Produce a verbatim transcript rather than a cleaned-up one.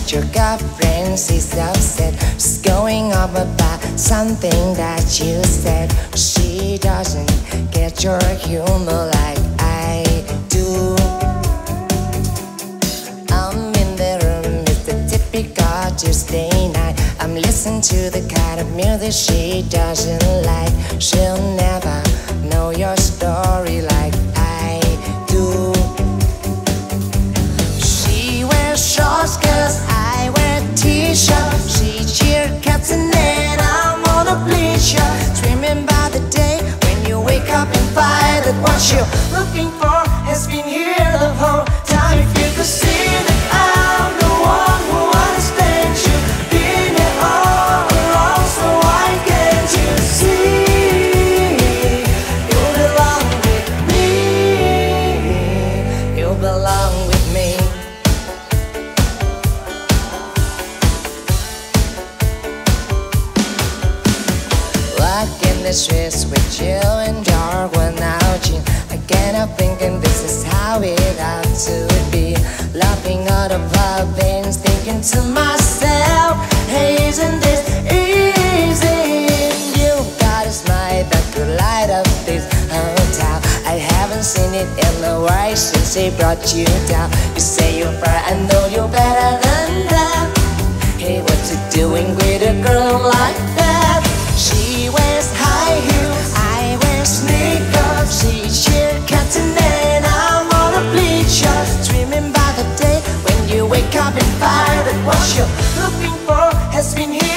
your girlfriend, she's upset. She's going on about something that you said. She doesn't get your humor like I do. I'm in the room, it's the typical Tuesday night. I'm listening to the kind of music she doesn't like. She'll never know your story like I do. She wears shorts cause I wear t-shirts. She cheer captain and I'm on a bleacher. Dreaming about the day when you wake up and find that what you're looking for has been here the whole time. If you could see that I'm the one who understands you, been it all along, so why can't you see? You belong with me. You belong with me. Walking the streets with you and dark one out jean. I can't help thinking this is how it ought to be. Laughing at the province, thinking to myself, hey, isn't this easy? You got a smile that could light up this hotel. I haven't seen it in a while since they brought you down. You say you're fine, I know you're better than that. Hey, what you doing with a girl like that? She wears high heels, I wear sneakers. She cheer captain and I'm on a bleacher. Dreaming by the day when you wake up and find that what you're looking for has been here